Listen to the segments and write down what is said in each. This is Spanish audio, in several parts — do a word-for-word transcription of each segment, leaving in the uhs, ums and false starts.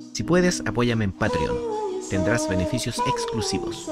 Si puedes, apóyame en Patreon. Tendrás beneficios exclusivos.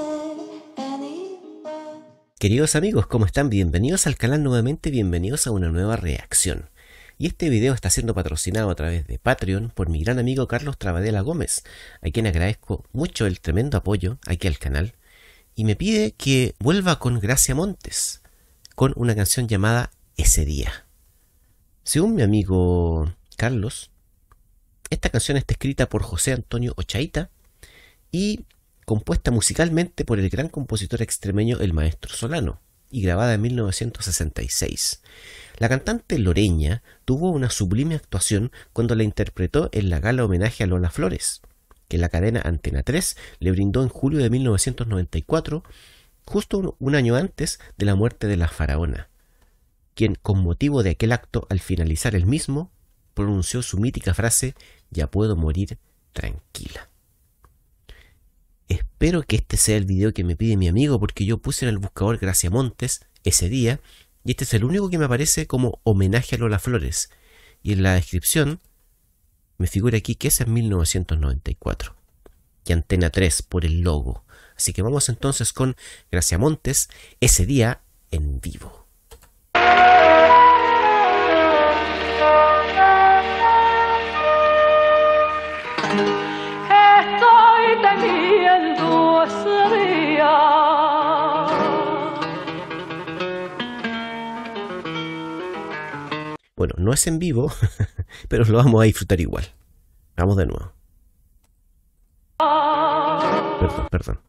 Queridos amigos, ¿cómo están? Bienvenidos al canal nuevamente, bienvenidos a una nueva reacción. Y este video está siendo patrocinado a través de Patreon por mi gran amigo Carlos Trabadela Gómez, a quien agradezco mucho el tremendo apoyo aquí al canal. Y me pide que vuelva con Gracia Montes, con una canción llamada Ese Día. Según mi amigo Carlos, esta canción está escrita por José Antonio Ochaíta y compuesta musicalmente por el gran compositor extremeño el Maestro Solano, y grabada en mil novecientos sesenta y seis. La cantante loreña tuvo una sublime actuación cuando la interpretó en la gala homenaje a Lola Flores, que la cadena Antena tres le brindó en julio de mil novecientos noventa y cuatro, justo un, un año antes de la muerte de la faraona, quien, con motivo de aquel acto, al finalizar el mismo, pronunció su mítica frase: "Ya puedo morir tranquila". Espero que este sea el video que me pide mi amigo, porque yo puse en el buscador Gracia Montes Ese Día, y este es el único que me aparece como homenaje a Lola Flores, y en la descripción me figura aquí que es en mil novecientos noventa y cuatro, y Antena tres por el logo. Así que vamos entonces con Gracia Montes, Ese Día, en vivo. Estoy temiendo ese día, Bueno, no es en vivo, pero lo vamos a disfrutar igual. Vamos de nuevo. Perdón, perdón.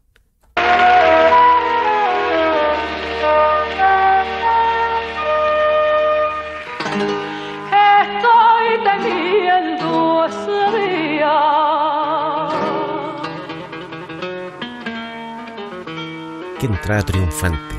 estoy temiendo ese día. Qué entrada triunfante.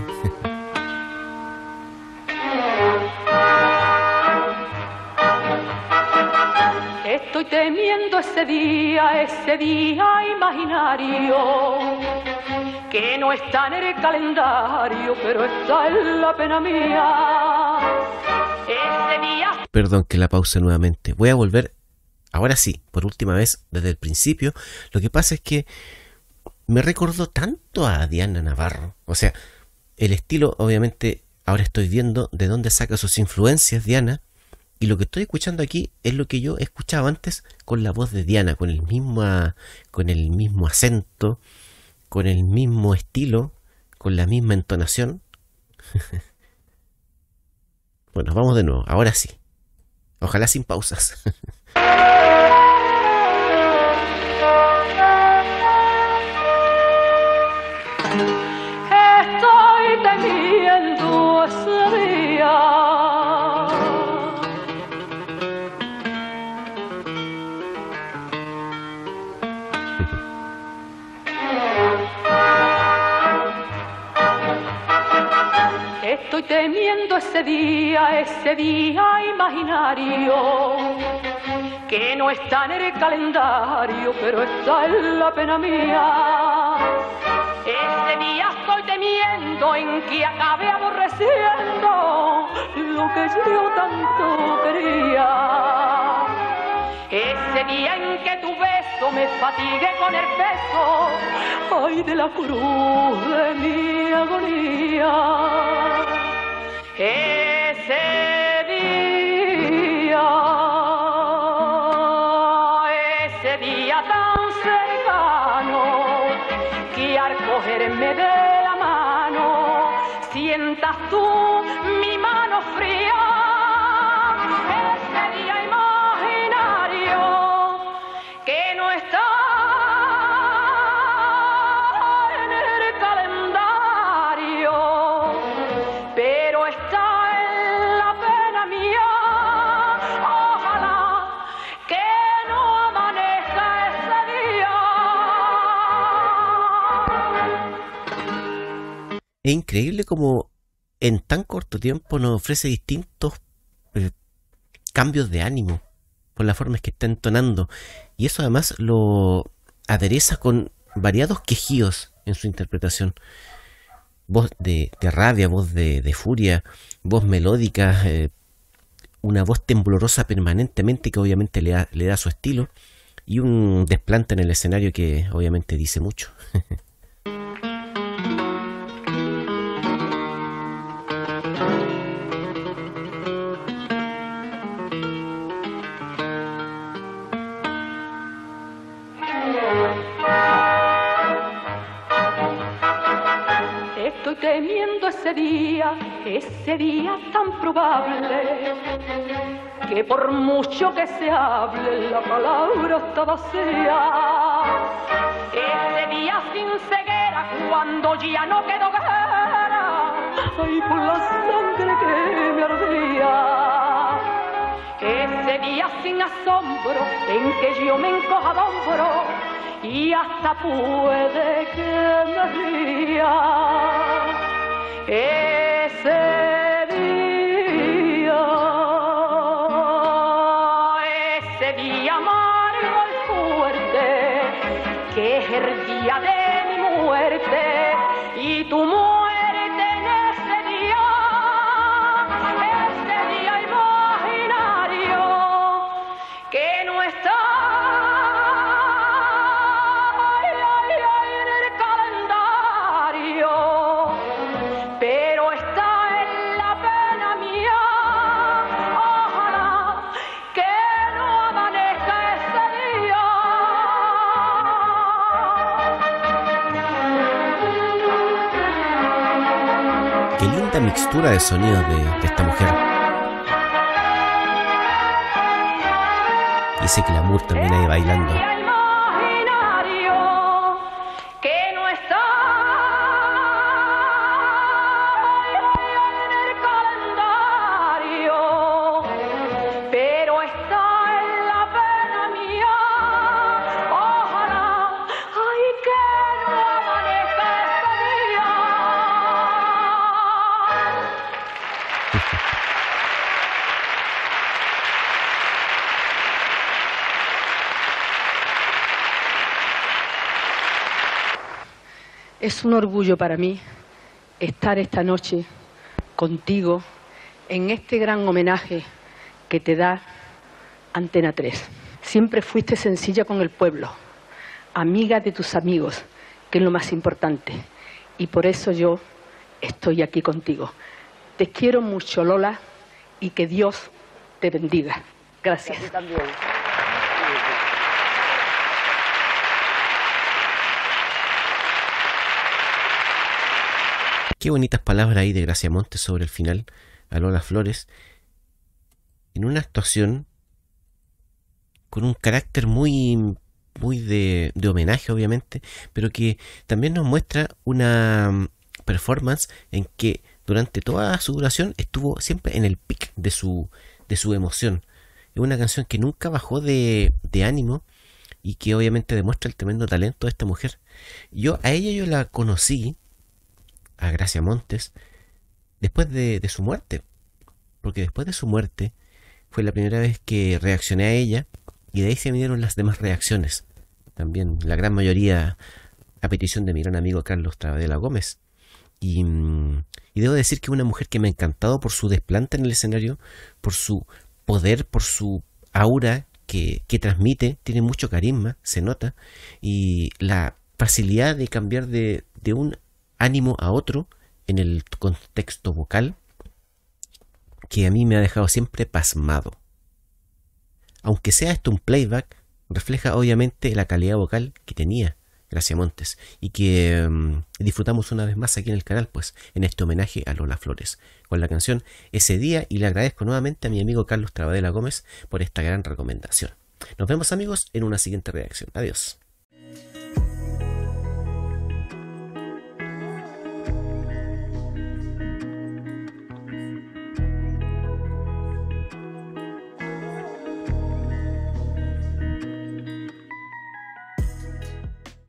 Estoy temiendo ese día, ese día imaginario, que no está en el calendario, pero está en la pena mía. Ese día. Perdón que la pause nuevamente. Voy a volver, ahora sí, por última vez, desde el principio. Lo que pasa es que me recordó tanto a Diana Navarro. O sea, el estilo, obviamente, ahora estoy viendo de dónde saca sus influencias Diana. Y lo que estoy escuchando aquí es lo que yo he escuchado antes con la voz de Diana, con el mismo, con el mismo acento, con el mismo estilo, con la misma entonación. Bueno, vamos de nuevo, ahora sí. Ojalá sin pausas. Estoy temiendo ese día. Estoy temiendo ese día, ese día imaginario, que no está en el calendario, pero está en la pena mía. Ese día estoy temiendo en que acabe aborreciendo lo que yo tanto quería. Ese día en que tu beso me fatigue con el peso, ay, de la cruz de mi agonía. Ese día, ese día tan cercano, que al cogerme de la mano sientas tú mi mano fría. Ese día imaginario que no está en el calendario, pero está en la pena mía. Ojalá que no amanezca ese día. Es increíble como en tan corto tiempo nos ofrece distintos eh, cambios de ánimo por la forma en que está entonando, y eso además lo adereza con variados quejíos en su interpretación. Voz de, de rabia, voz de, de furia, voz melódica, eh, una voz temblorosa permanentemente que obviamente le da, le da su estilo, y un desplante en el escenario que obviamente dice mucho. Estoy temiendo ese día, ese día tan probable, que por mucho que se hable, la palabra está vacía. Ese día sin ceguera, cuando ya no quedó guerra, ay, por la sangre que me ardía. Ese día sin asombro, en que yo me encoja al hombro, y hasta puede que me ría. Ese día, ese día amargo y fuerte, que es el día de mi muerte, y tu muerte en ese día, ese día imaginario, que no está Qué linda mixtura de sonidos de, de esta mujer. Y ese glamour también ahí bailando. Es un orgullo para mí estar esta noche contigo en este gran homenaje que te da Antena tres. Siempre fuiste sencilla con el pueblo, amiga de tus amigos, que es lo más importante. Y por eso yo estoy aquí contigo. Te quiero mucho, Lola, y que Dios te bendiga. Gracias. Y a ti también. Qué bonitas palabras ahí de Gracia Montes sobre el final a Lola Flores, en una actuación con un carácter muy, muy de, de homenaje, obviamente, pero que también nos muestra una performance en que durante toda su duración estuvo siempre en el pic de su, de su emoción. Es una canción que nunca bajó de, de ánimo y que obviamente demuestra el tremendo talento de esta mujer. Yo a ella yo la conocí, a Gracia Montes, después de, de su muerte, porque después de su muerte fue la primera vez que reaccioné a ella y de ahí se vinieron las demás reacciones, también la gran mayoría a petición de mi gran amigo Carlos Travadela Gómez. Y, y debo decir que es una mujer que me ha encantado por su desplante en el escenario, por su poder, por su aura que, que transmite, tiene mucho carisma, se nota, y la facilidad de cambiar de, de un ánimo a otro en el contexto vocal, que a mí me ha dejado siempre pasmado. Aunque sea esto un playback, refleja obviamente la calidad vocal que tenía Gracia Montes y que um, disfrutamos una vez más aquí en el canal, pues en este homenaje a Lola Flores con la canción Ese Día, y le agradezco nuevamente a mi amigo Carlos Travadela Gómez por esta gran recomendación. Nos vemos, amigos, en una siguiente reacción. Adiós.